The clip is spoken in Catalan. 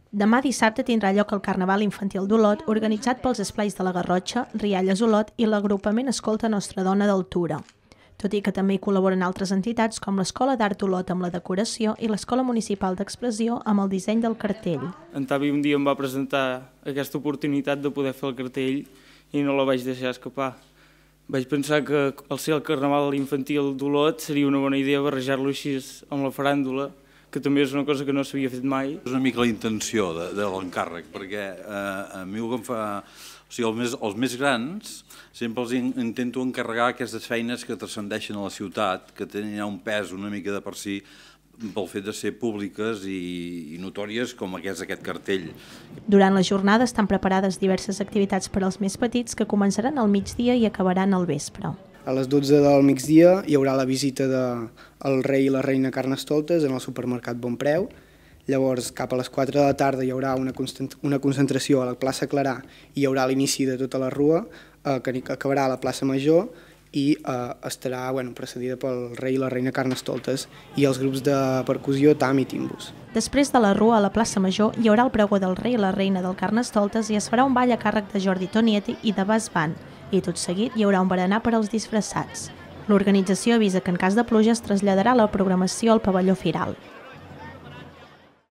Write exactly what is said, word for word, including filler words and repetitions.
Demà dissabte tindrà lloc el Carnaval Infantil d'Olot, organitzat pels Esplais de la Garrotxa, Rialles Olot i l'agrupament Escolta Nostra Dona d'Altura. Tot i que també hi col·laboren altres entitats com l'Escola d'Art Olot amb la decoració i l'Escola Municipal d'Expressió amb el disseny del cartell. En Tavi un dia em va presentar aquesta oportunitat de poder fer el cartell i no la vaig deixar escapar. Vaig pensar que al ser el Carnaval Infantil d'Olot seria una bona idea barrejar-lo així amb la faràndula, que també és una cosa que no s'havia fet mai. És una mica la intenció de, de l'encàrrec, perquè eh, a mi el que em fa... O sigui, els més, els més grans sempre els intento encarregar aquestes feines que transcendeixen a la ciutat, que tenen un pes una mica de per si pel fet de ser públiques i, i notòries com aquest, aquest cartell. Durant la jornada estan preparades diverses activitats per als més petits que començaran al migdia i acabaran al vespre. A les dotze del migdia hi haurà la visita del rei i la reina Carnestoltes en el supermercat Bonpreu. Llavors, cap a les quatre de la tarda hi haurà una, una concentració a la plaça Clarà i hi haurà l'inici de tota la rua, eh, que acabarà a la plaça Major i eh, estarà bueno, precedida pel rei i la reina Carnestoltes i els grups de percussió Tam i Timbus. Després de la rua a la plaça Major hi haurà el pregó del rei i la reina del Carnestoltes i es farà un ball a càrrec de Jordi Tonietti i de Bas Band, i tot seguit hi haurà un berenar per als disfressats. L'organització avisa que en cas de pluja es traslladarà la programació al pavelló Firal.